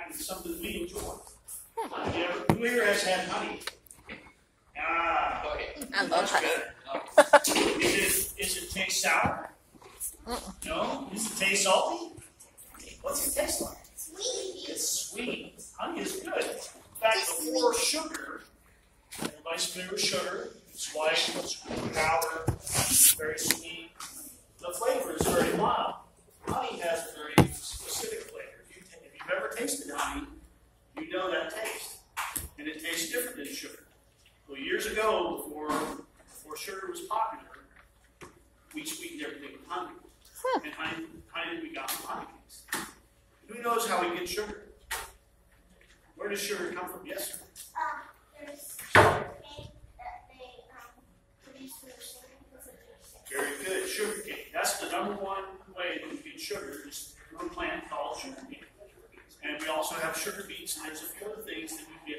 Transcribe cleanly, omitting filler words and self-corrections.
back to something that we enjoy. Who here has had honey? I love honey. Is it taste sour? No? Does it taste salty? What's it taste like? Sweet. It's sweet. Honey is good. In fact, before sugar, everybody's familiar with sugar. It's white, it's powder, it's very sweet. The flavor is very mild. Honey has a very specific flavor. If you've ever tasted honey, you know that taste. And it tastes different than sugar. Well, years ago, before sugar was popular, we sweetened everything with honey. And honey we got from honeybees. Who knows how we get sugar? Where does sugar come from? Yes, sir. There's sugar cane that they produce from the sugar because it tastes good. Very good. Sugar cane. That's the number one way that we get sugar is through a plant called sugar cane. And we also have sugar beets, and there's a few other things that we